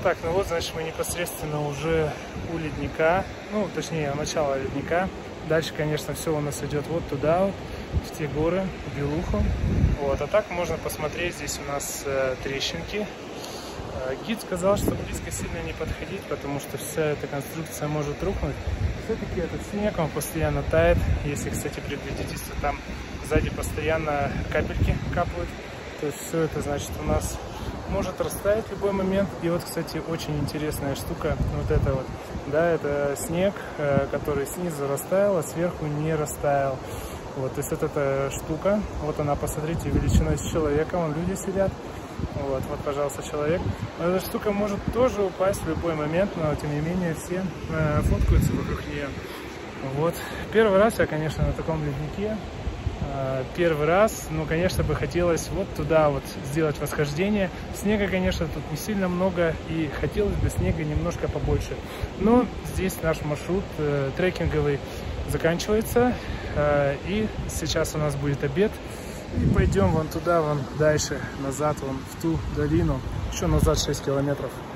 Так, ну вот, значит, мы непосредственно уже у ледника, ну, точнее, у начала ледника. Дальше, конечно, все у нас идет вот туда, вот, в те горы, в Белуху. Вот, а так можно посмотреть, здесь у нас трещинки. Гид сказал, что близко сильно не подходить, потому что вся эта конструкция может рухнуть. Все-таки этот снег, он постоянно тает. Если, кстати, предвидите, что там сзади постоянно капельки капают, то есть все это, значит, у нас может растаять в любой момент. И вот, кстати, очень интересная штука, вот это вот, да, это снег, который снизу растаял, а сверху не растаял. Вот, то есть вот эта штука, вот она, посмотрите, величиной с человека, вон люди сидят. Вот, пожалуйста, человек. Эта штука может тоже упасть в любой момент, но тем не менее все фоткаются вокруг нее. Вот, первый раз я, конечно, на таком леднике. Первый раз, ну, конечно, бы хотелось вот туда вот сделать восхождение. Снега, конечно, тут не сильно много, и хотелось бы снега немножко побольше. Но здесь наш маршрут трекинговый заканчивается, и сейчас у нас будет обед. И пойдем вон туда, вон дальше, назад, вон в ту долину. Еще назад 6 километров.